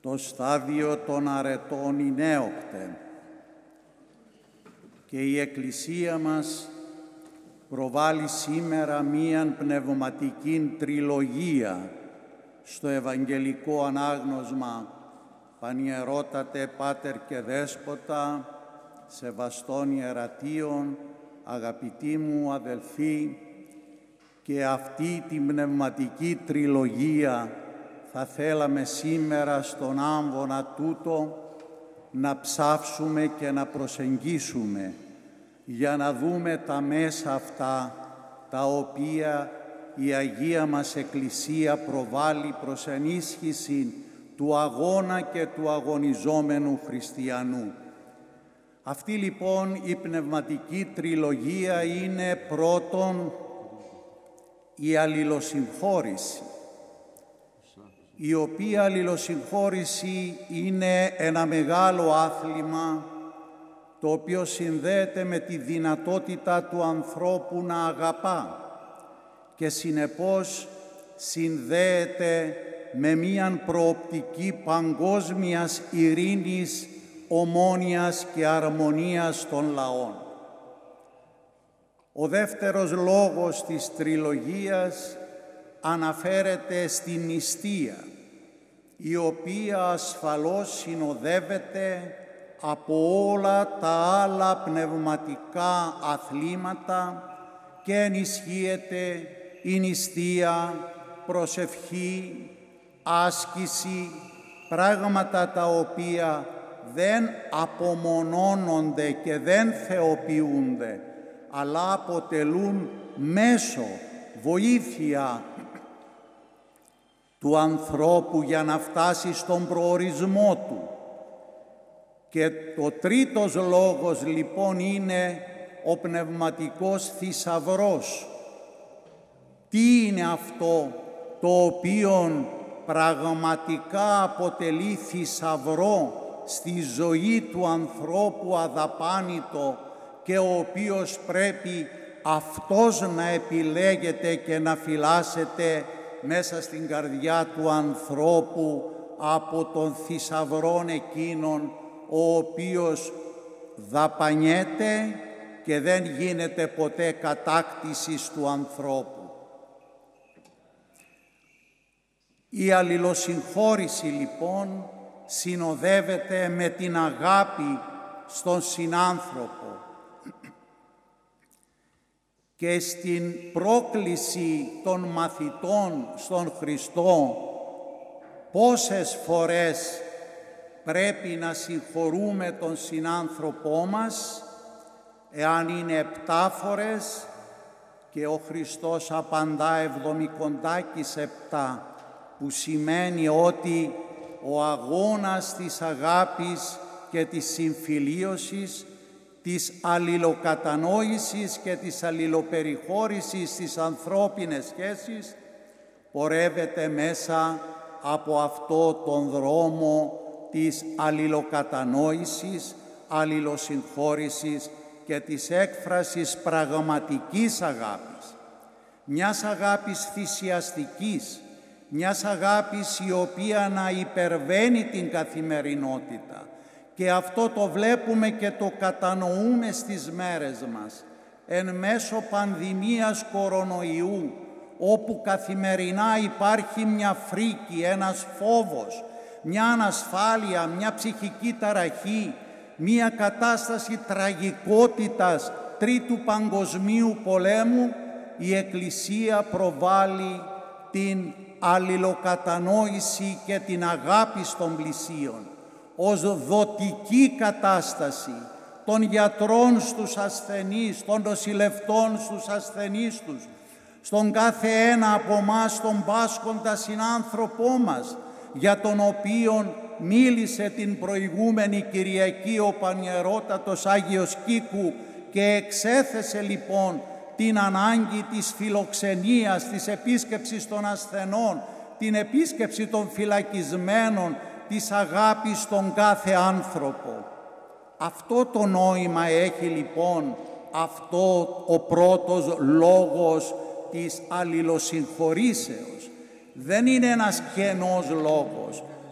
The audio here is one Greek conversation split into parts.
το στάδιο των αρετών Ινέοκτε και η Εκκλησία μας προβάλλει σήμερα μίαν πνευματική τριλογία στο Ευαγγελικό Ανάγνωσμα «Πανιερότατε Πάτερ και Δέσποτα, σεβαστών ιερατείων, αγαπητοί μου αδελφοί», και αυτή την πνευματική τριλογία θα θέλαμε σήμερα στον άμβονα τούτο να ψάψουμε και να προσεγγίσουμε για να δούμε τα μέσα αυτά τα οποία η Αγία μας Εκκλησία προβάλλει προς ενίσχυση του αγώνα και του αγωνιζόμενου χριστιανού. Αυτή λοιπόν η πνευματική τριλογία είναι πρώτον η αλληλοσυγχώρηση, η οποία αλληλοσυγχώρηση είναι ένα μεγάλο άθλημα το οποίο συνδέεται με τη δυνατότητα του ανθρώπου να αγαπά και συνεπώς συνδέεται με μίαν προοπτική παγκόσμιας ειρήνης, ομόνοιας και αρμονίας των λαών. Ο δεύτερος λόγος της τριλογίας αναφέρεται στην νηστεία, η οποία ασφαλώς συνοδεύεται από όλα τα άλλα πνευματικά αθλήματα και ενισχύεται η νηστεία, προσευχή, άσκηση, πράγματα τα οποία δεν απομονώνονται και δεν θεοποιούνται, αλλά αποτελούν μέσο, βοήθεια του ανθρώπου για να φτάσει στον προορισμό του. Και ο τρίτος λόγος λοιπόν είναι ο πνευματικός θησαυρός. Τι είναι αυτό το οποίο πραγματικά αποτελεί θησαυρό στη ζωή του ανθρώπου αδαπάνητο και ο οποίος πρέπει αυτός να επιλέγεται και να φυλάσσεται μέσα στην καρδιά του ανθρώπου από τον θησαυρόν εκείνον ο οποίος δαπανιέται και δεν γίνεται ποτέ κατάκτησης του ανθρώπου. Η αλληλοσυγχώρηση λοιπόν συνοδεύεται με την αγάπη στον συνάνθρωπο και στην πρόκληση των μαθητών στον Χριστό πόσες φορές πρέπει να συγχωρούμε τον συνάνθρωπό μας, εάν είναι 7 φορές, και ο Χριστός απαντά 70 που σημαίνει ότι ο αγώνας της αγάπης και της συμφιλίωσης, της αλληλοκατανόησης και της αλληλοπεριχώρησης στις ανθρώπινες σχέσεις πορεύεται μέσα από αυτό τον δρόμο της αλληλοκατανόησης, αλληλοσυγχώρησης και της έκφρασης πραγματικής αγάπης. Μιας αγάπης θυσιαστικής, μιας αγάπης η οποία να υπερβαίνει την καθημερινότητα. Και αυτό το βλέπουμε και το κατανοούμε στις μέρες μας, εν μέσω πανδημίας κορονοϊού, όπου καθημερινά υπάρχει μια φρίκη, ένας φόβος, μια ανασφάλεια, μια ψυχική ταραχή, μια κατάσταση τραγικότητας τρίτου παγκοσμίου πολέμου. Η Εκκλησία προβάλλει την αλληλοκατανόηση και την αγάπη στον πλησίον ως δοτική κατάσταση των γιατρών στους ασθενείς, των νοσηλευτών στους ασθενείς τους, στον κάθε ένα από εμάς τον πάσχοντα συνάνθρωπό μας, για τον οποίον μίλησε την προηγούμενη Κυριακή ο Πανιερότατος Άγιος Κίκου και εξέθεσε λοιπόν την ανάγκη της φιλοξενίας, της επίσκεψης των ασθενών, την επίσκεψη των φυλακισμένων, της αγάπης στον κάθε άνθρωπο. Αυτό το νόημα έχει λοιπόν αυτό ο πρώτος λόγος της αλληλοσυγχωρήσεως. Δεν είναι ένας κενός λόγος,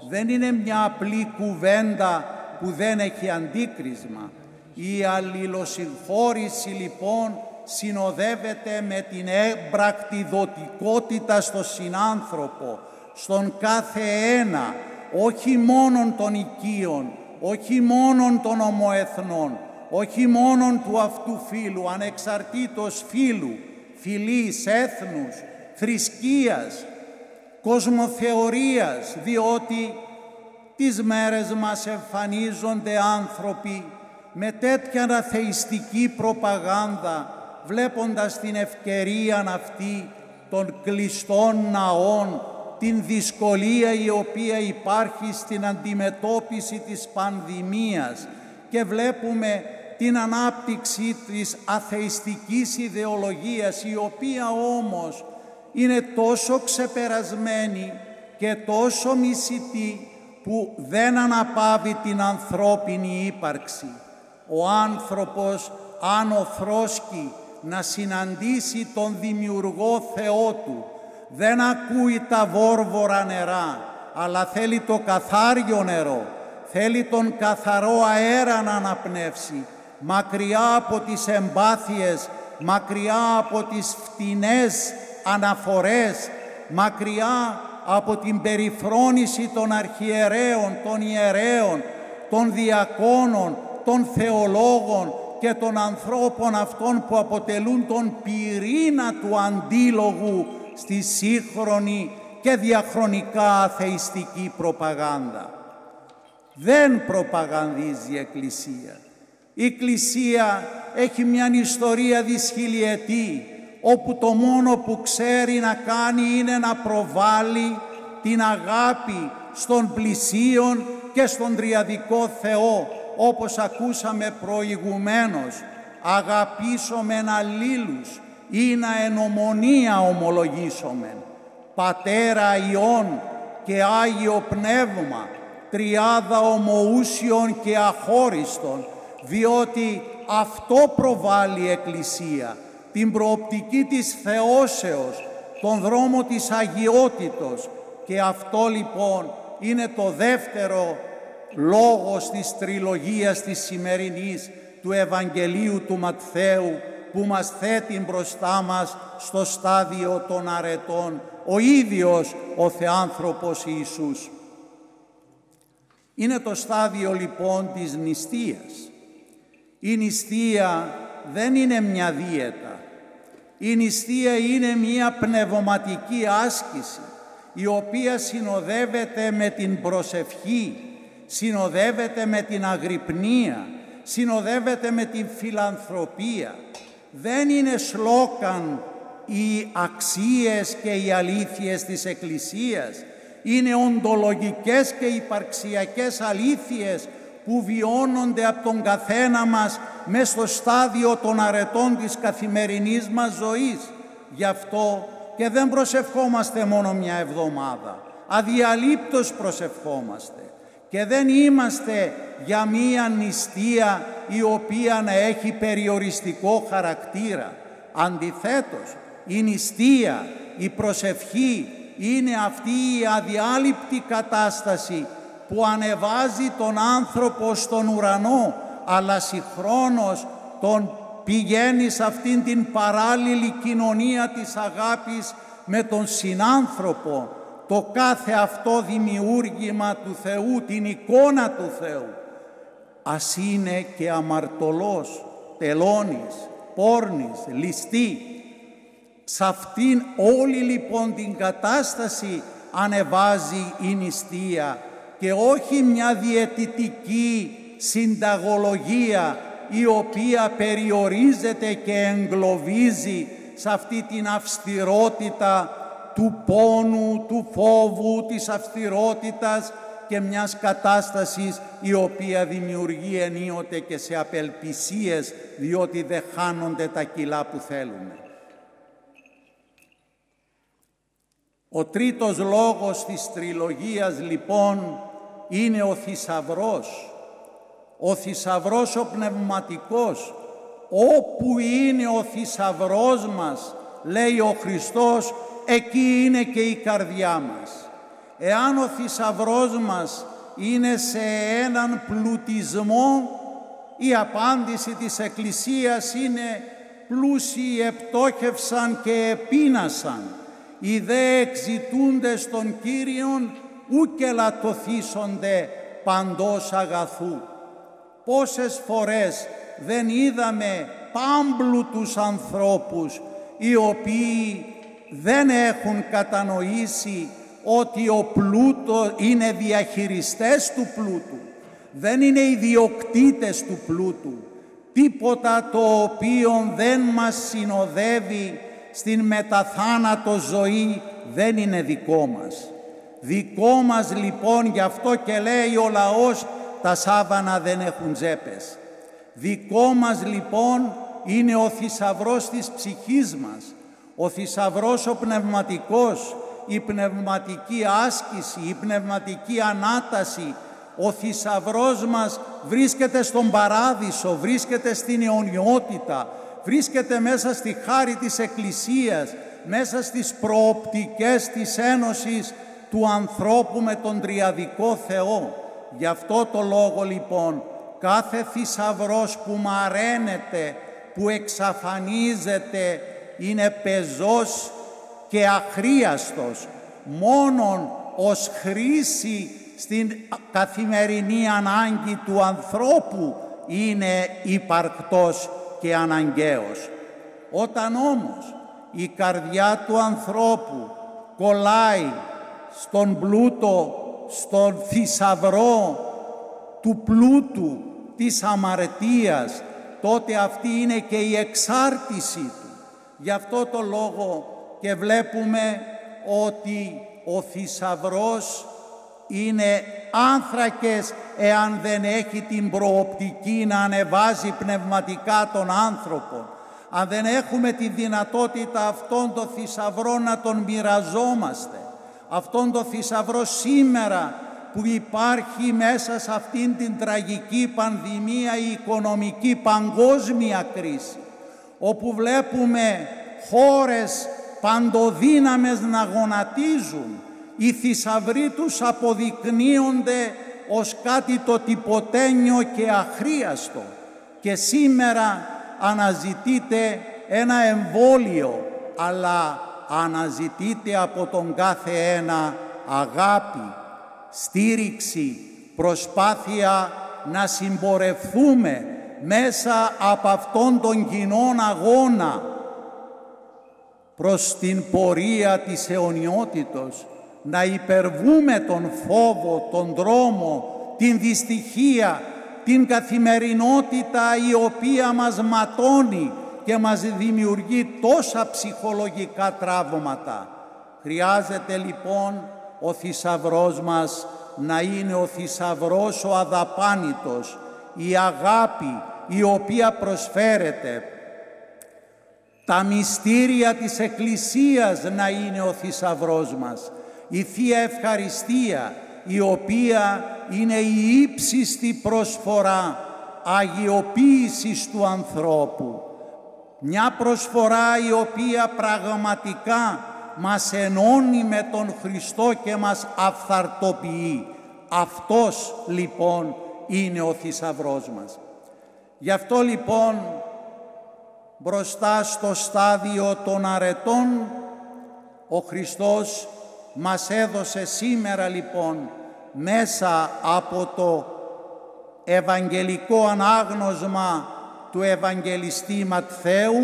δεν είναι μια απλή κουβέντα που δεν έχει αντίκρισμα. Η αλληλοσυγχώρηση λοιπόν συνοδεύεται με την έμπρακτη δοτικότητα στο συνάνθρωπο, στον κάθε ένα, όχι μόνον των οικείων, όχι μόνον των ομοεθνών, όχι μόνον του αυτού φύλου, ανεξαρτήτως φύλου, φυλής, έθνους, θρησκείας, κοσμοθεωρίας, διότι τις μέρες μας εμφανίζονται άνθρωποι με τέτοια αθεϊστική προπαγάνδα, βλέποντας την ευκαιρία αυτή των κλειστών ναών, την δυσκολία η οποία υπάρχει στην αντιμετώπιση της πανδημίας, και βλέπουμε την ανάπτυξη της αθεϊστικής ιδεολογίας, η οποία όμως είναι τόσο ξεπερασμένη και τόσο μισητή που δεν αναπαύει την ανθρώπινη ύπαρξη. Ο άνθρωπος, αν οφρώσκει να συναντήσει τον δημιουργό Θεό του, δεν ακούει τα βόρβορα νερά, αλλά θέλει το καθάριο νερό, θέλει τον καθαρό αέρα να αναπνεύσει, μακριά από τις εμπάθειες, μακριά από τις φτηνές αναφορές, μακριά από την περιφρόνηση των αρχιερέων, των ιερέων, των διακόνων, των θεολόγων και των ανθρώπων αυτών που αποτελούν τον πυρήνα του αντίλογου στη σύγχρονη και διαχρονικά αθεϊστική προπαγάνδα. Δεν προπαγανδίζει η Εκκλησία. Η Εκκλησία έχει μια ιστορία δυσχιλιετή, όπου το μόνο που ξέρει να κάνει είναι να προβάλλει την αγάπη στον πλησίον και στον τριαδικό Θεό, όπως ακούσαμε προηγουμένως, αγαπήσομεν αλλήλους ή να εν ομονία ομολογήσομεν, Πατέρα Υιόν και Άγιο Πνεύμα, τριάδα ομοούσιον και αχώριστον, διότι αυτό προβάλλει η Εκκλησία, την προοπτική της θεώσεως, τον δρόμο της αγιότητος, και αυτό λοιπόν είναι το δεύτερο λόγος της τριλογίας της σημερινής του Ευαγγελίου του Ματθαίου, που μας θέτει μπροστά μας στο στάδιο των αρετών ο ίδιος ο Θεάνθρωπος Ιησούς. Είναι το στάδιο λοιπόν της νηστείας. Η νηστεία δεν είναι μια δίαιτα. Η νηστεία είναι μια πνευματική άσκηση, η οποία συνοδεύεται με την προσευχή, συνοδεύεται με την αγρυπνία, συνοδεύεται με την φιλανθρωπία. Δεν είναι σλόκαν οι αξίες και οι αλήθειες της Εκκλησίας. Είναι οντολογικές και υπαρξιακές αλήθειες που βιώνονται από τον καθένα μας μες στο στάδιο των αρετών της καθημερινής μας ζωής. Γι' αυτό και δεν προσευχόμαστε μόνο μια εβδομάδα, αδιαλείπτως προσευχόμαστε, και δεν είμαστε για μία νηστεία η οποία να έχει περιοριστικό χαρακτήρα. Αντιθέτως, η νηστεία, η προσευχή είναι αυτή η αδιάλειπτη κατάσταση που ανεβάζει τον άνθρωπο στον ουρανό, αλλά συγχρόνως τον πηγαίνει σε αυτήν την παράλληλη κοινωνία της αγάπης με τον συνάνθρωπο, το κάθε αυτό δημιούργημα του Θεού, την εικόνα του Θεού. Ας είναι και αμαρτωλός, τελώνης, πόρνης, ληστή. Σε αυτήν όλη λοιπόν την κατάσταση ανεβάζει η νηστεία, και όχι μια διαιτητική συνταγολογία η οποία περιορίζεται και εγκλωβίζει σε αυτή την αυστηρότητα του πόνου, του φόβου, της αυστηρότητας και μιας κατάστασης η οποία δημιουργεί ενίοτε και σε απελπισίες, διότι δεν χάνονται τα κιλά που θέλουμε. Ο τρίτος λόγος της τριλογίας λοιπόν είναι ο θησαυρός. Ο θησαυρός ο πνευματικός. Όπου είναι ο θησαυρός μας, λέει ο Χριστός, εκεί είναι και η καρδιά μας. εάν ο θησαυρός μας είναι σε έναν πλουτισμό, η απάντηση της Εκκλησίας είναι «πλούσιοι επτόχευσαν και επείνασαν, οι δε εξητούντες των Κύριων ουκ ελαττωθήσονται παντός αγαθού». Πόσες φορές δεν είδαμε πάμπλουτους ανθρώπους οι οποίοι δεν έχουν κατανοήσει ότι ο πλούτος είναι διαχειριστές του πλούτου, δεν είναι ιδιοκτήτες του πλούτου, τίποτα το οποίο δεν μας συνοδεύει στην μεταθάνατο ζωή δεν είναι δικό μας. Δικό μας λοιπόν, γι' αυτό και λέει ο λαός, τα σάβανα δεν έχουν τζέπες. Δικό μας λοιπόν είναι ο θησαυρός της ψυχής μας, ο θησαυρός ο πνευματικός, η πνευματική άσκηση, η πνευματική ανάταση. Ο θησαυρός μας βρίσκεται στον παράδεισο, βρίσκεται στην αιωνιότητα, βρίσκεται μέσα στη χάρη της Εκκλησίας, μέσα στις προοπτικές της ένωσης του ανθρώπου με τον τριαδικό Θεό. Γι' αυτό το λόγο λοιπόν κάθε θησαυρός που μαραίνεται, που εξαφανίζεται, είναι πεζός και αχρίαστος. Μόνον ως χρήση στην καθημερινή ανάγκη του ανθρώπου είναι υπαρκτός και αναγκαίος. Όταν όμως η καρδιά του ανθρώπου κολλάει στον πλούτο, στον θησαυρό του πλούτου, της αμαρτίας, τότε αυτή είναι και η εξάρτηση του. Γι' αυτό το λόγο και βλέπουμε ότι ο θησαυρός είναι άνθρακες εάν δεν έχει την προοπτική να ανεβάζει πνευματικά τον άνθρωπο. Αν δεν έχουμε τη δυνατότητα αυτόν τον θησαυρό να τον μοιραζόμαστε, αυτόν τον θησαυρό σήμερα που υπάρχει μέσα σε αυτήν την τραγική πανδημία, η οικονομική παγκόσμια κρίση, όπου βλέπουμε χώρες παντοδύναμες να γονατίζουν, οι θησαυροί τους αποδεικνύονται ως κάτι το τυποτένιο και αχρίαστο. Και σήμερα αναζητείται ένα εμβόλιο, αλλά αναζητείται από τον κάθε ένα αγάπη, στήριξη, προσπάθεια να συμπορευθούμε μέσα από αυτόν τον κοινόν αγώνα προς την πορεία της αιωνιότητος, να υπερβούμε τον φόβο, τον δρόμο, την δυστυχία, την καθημερινότητα η οποία μας ματώνει και μας δημιουργεί τόσα ψυχολογικά τραύματα. Χρειάζεται λοιπόν ο θησαυρός μας να είναι ο θησαυρός ο αδαπάνητος, η αγάπη η οποία προσφέρεται, τα μυστήρια της Εκκλησίας να είναι ο θησαυρός μας, η Θεία Ευχαριστία η οποία είναι η ύψιστη προσφορά αγιοποίησης του ανθρώπου. Μια προσφορά η οποία πραγματικά μας ενώνει με τον Χριστό και μας αυθαρτοποιεί. Αυτός λοιπόν είναι ο θησαυρός μας. Γι' αυτό λοιπόν μπροστά στο στάδιο των αρετών ο Χριστός μας έδωσε σήμερα λοιπόν μέσα από το ευαγγελικό ανάγνωσμα του Ευαγγελιστή Ματθαίου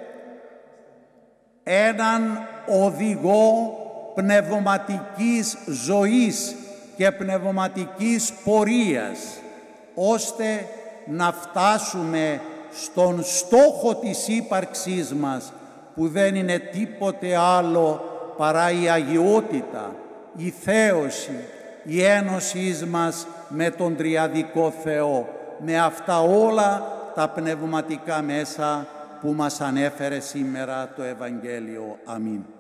έναν οδηγό πνευματικής ζωής και πνευματικής πορείας, ώστε να φτάσουμε στον στόχο της ύπαρξής μας, που δεν είναι τίποτε άλλο παρά η αγιότητα, η θέωση, η ένωσή μας με τον Τριαδικό Θεό, με αυτά όλα τα πνευματικά μέσα που μας ανέφερε σήμερα το Ευαγγέλιο. Αμήν.